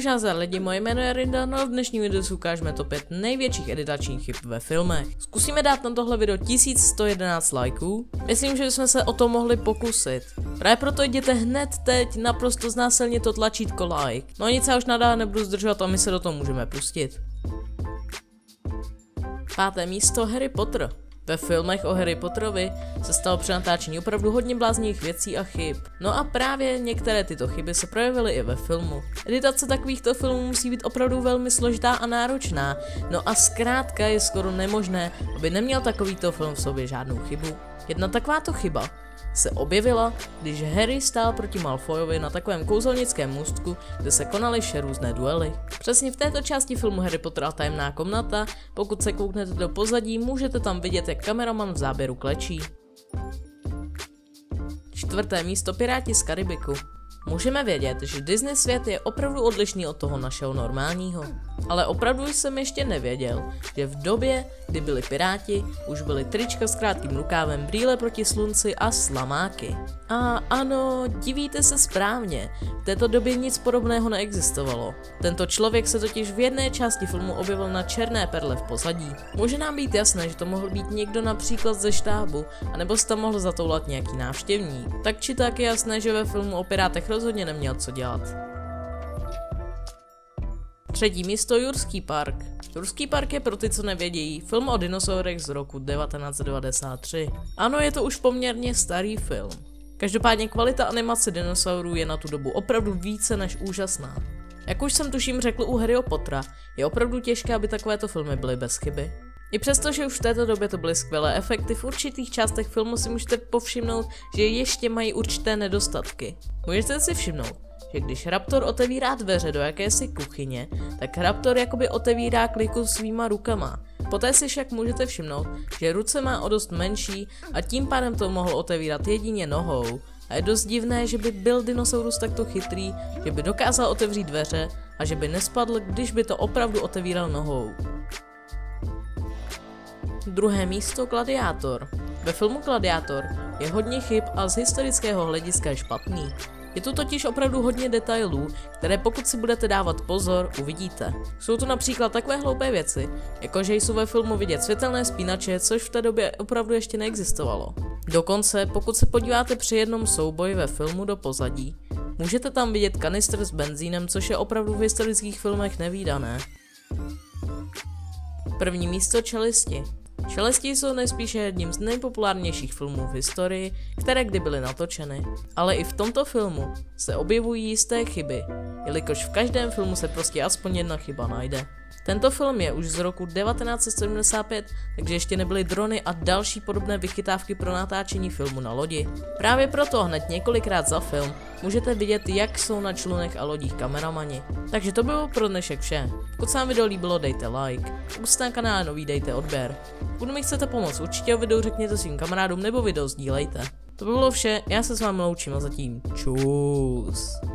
Takže nazdar lidi, moje jméno je Rinda, no a v dnešním videu si ukážeme top 5 největších editačních chyb ve filmech. Zkusíme dát na tohle video 1111 lajků. Myslím, že bychom se o to mohli pokusit. Právě proto jděte hned teď naprosto znásilně to tlačítko like. No nic, já už nadále nebudu zdržovat a my se do toho můžeme pustit. 5. místo Harry Potter. Ve filmech o Harry Potterovi se stalo při natáčení opravdu hodně bláznivých věcí a chyb. No a právě některé tyto chyby se projevily i ve filmu. Editace takovýchto filmů musí být opravdu velmi složitá a náročná, no a zkrátka je skoro nemožné, aby neměl takovýto film v sobě žádnou chybu. Jedna takováto chyba se objevila, když Harry stál proti Malfoyovi na takovém kouzelnickém můstku, kde se konaly vše různé duely. Přesně v této části filmu Harry Potter a tajemná komnata, pokud se kouknete do pozadí, můžete tam vidět, jak kameraman v záběru klečí. 4. místo Piráti z Karibiku. Můžeme vědět, že Disney svět je opravdu odlišný od toho našeho normálního. Ale opravdu jsem ještě nevěděl, že v době, kdy byli piráti, už byly trička s krátkým rukávem, brýle proti slunci a slamáky. A ano, divíte se správně, v této době nic podobného neexistovalo. Tento člověk se totiž v jedné části filmu objevil na černé perle v pozadí. Může nám být jasné, že to mohl být někdo například ze štábu, anebo se tam mohl zatoulat nějaký návštěvník. Tak či tak je jasné, že ve filmu o pirátech rozhodně neměl co dělat. 3. místo Jurský park. Jurský park je pro ty, co nevědějí, film o dinosaurech z roku 1993. Ano, je to už poměrně starý film. Každopádně kvalita animace dinosaurů je na tu dobu opravdu více než úžasná. Jak už jsem tuším řekl u Harryho Pottera, je opravdu těžké, aby takovéto filmy byly bez chyby. I přesto, že už v této době to byly skvělé efekty, v určitých částech filmu si můžete povšimnout, že ještě mají určité nedostatky. Můžete si všimnout, že když Raptor otevírá dveře do jakési kuchyně, tak Raptor jakoby otevírá kliku svýma rukama. Poté si však můžete všimnout, že ruce má o dost menší a tím pádem to mohl otevírat jedině nohou. A je dost divné, že by byl dinosaurus takto chytrý, že by dokázal otevřít dveře a že by nespadl, když by to opravdu otevíral nohou. 2. místo Gladiátor. Ve filmu Gladiátor je hodně chyb a z historického hlediska je špatný. Je tu totiž opravdu hodně detailů, které pokud si budete dávat pozor, uvidíte. Jsou tu například takové hloupé věci, jako že jsou ve filmu vidět světelné spínače, což v té době opravdu ještě neexistovalo. Dokonce, pokud se podíváte při jednom souboji ve filmu do pozadí, můžete tam vidět kanistr s benzínem, což je opravdu v historických filmech nevídané. 1. místo Čelisti. Čelesti jsou nejspíše jedním z nejpopulárnějších filmů v historii, které kdy byly natočeny. Ale i v tomto filmu se objevují jisté chyby, jelikož v každém filmu se prostě aspoň jedna chyba najde. Tento film je už z roku 1975, takže ještě nebyly drony a další podobné vychytávky pro natáčení filmu na lodi. Právě proto hned několikrát za film můžete vidět, jak jsou na člunech a lodích kameramani. Takže to bylo pro dnešek vše. Pokud se vám video líbilo, dejte like. Pokud jste na kanále nový, dejte odběr. Pokud mi chcete pomoct, určitě o videu řekněte svým kamarádům nebo video sdílejte. To by bylo vše, já se s vámi loučím a zatím čus.